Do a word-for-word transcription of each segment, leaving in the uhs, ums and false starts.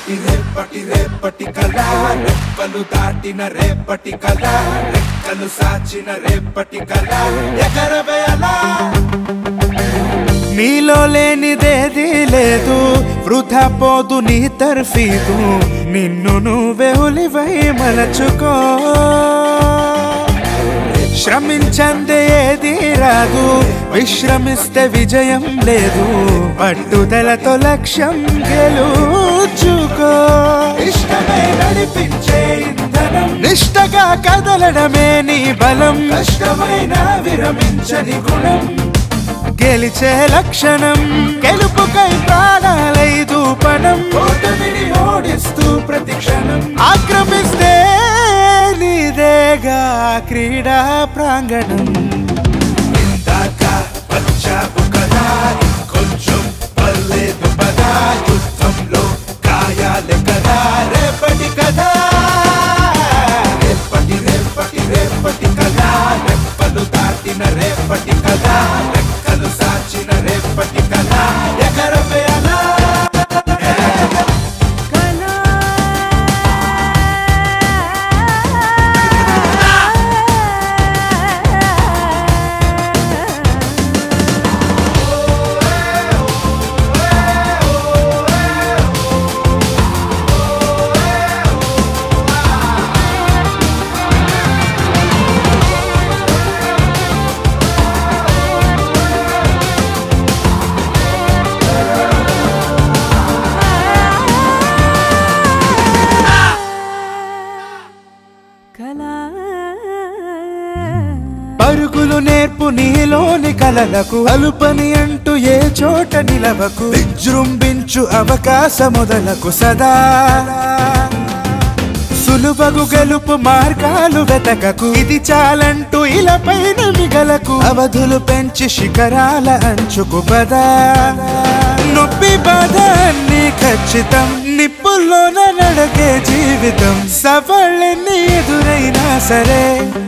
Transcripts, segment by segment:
రేపటి రేపటి రేపటి కళ రెప్పలు దాటిన రేపటి కళ రెక్కలు సాచిన రేపటి కళ ఎగరవేయలా నీలో లేనిదేది లేదు వృధా పోదు నీ తర్ఫీదు నిన్ను నువ్వే ఉలివై మలచుకో శ్రమించందే ఏది రాదు విశ్రమిస్తే విజయం లేదు పట్టుదలతో లక్ష్యం గెలుచుకో ఇష్టమే నడిపించే ఇంధనం నిష్టగా కదలడమే నీ బలం కష్టమైన విరమించని గుణం గెలిచే లక్షణం గెలుపుకై ప్రాణాలైదు పణం ఓటమిని ఓడిస్తూ ప్రతి క్షణం ఆక్రమిస్తే నీదేగా క్రీడా ప్రాంగణం ఇందాక వచ్చావు కదా కొంచెం పర్లేదు పదా యుద్ధంలో గాయాలే కదా రేపటి కదా రేపటి రేపటి రేపటి కదా రెప్పలు దాటిన రేపటి కదా రెక్కలు సాచిన రేపటి కదా ఎగరవేయలా పరుగులు నేర్పు నీలోని కలలకు అలుపని అంటూ ఏ చోట నిలవకు విజృంభించు అవకాశ మొదలకు సదా సులువగు గెలుపు మార్గాలు వెతకకు ఇది చాలంటూ ఇలా పైన మిగలకు అవధులు పెంచి శిఖరాల అంచుకు పదా నొప్పి బాధ అన్ని ఖచ్చితం నిప్పుల్లోన నడకే జీవితం సవాళ్ళెన్ని ఎదురైనా సరే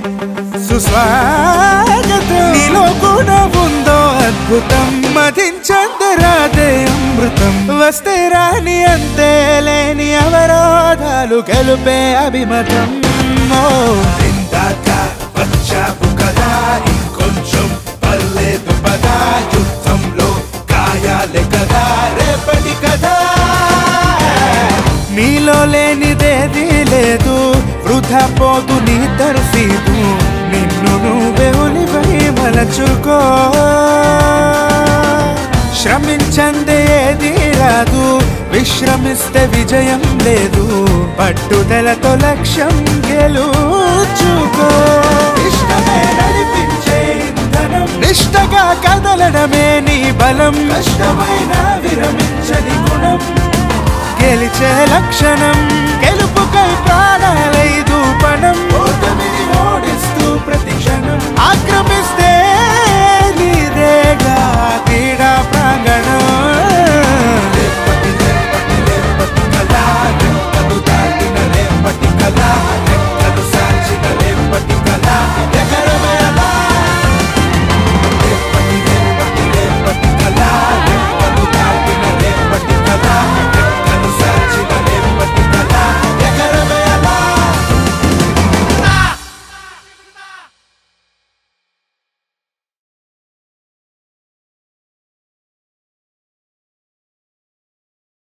సుస్వాగతం నీలో కూడా ఉందో అద్భుతం మదించందరాదే అమృతం వస్తే రాని అంతే లేని అవరోధాలు గెలుపే అభిమతం ఇందాక వచ్చావు కదా ఇంకొంచెం పర్లేదు పదా యుద్ధంలో గాయాలే కదా రేపటి కదా నీలో లేనిదేది లేదు వృధా పోదు నీ తర్ఫీదు నిన్ను నువ్వే ఉలివై మలచుకో శ్రమించందే ఏది రాదు విశ్రమిస్తే విజయం లేదు పట్టుదలతో లక్ష్యం గెలుచుకో ఇష్టమే నడిపించే ఇంధనం నిష్టగా కదలడమే నీ బలం కష్టమైన విరమించని గుణం గెలిచే లక్షణం గెలుపుకై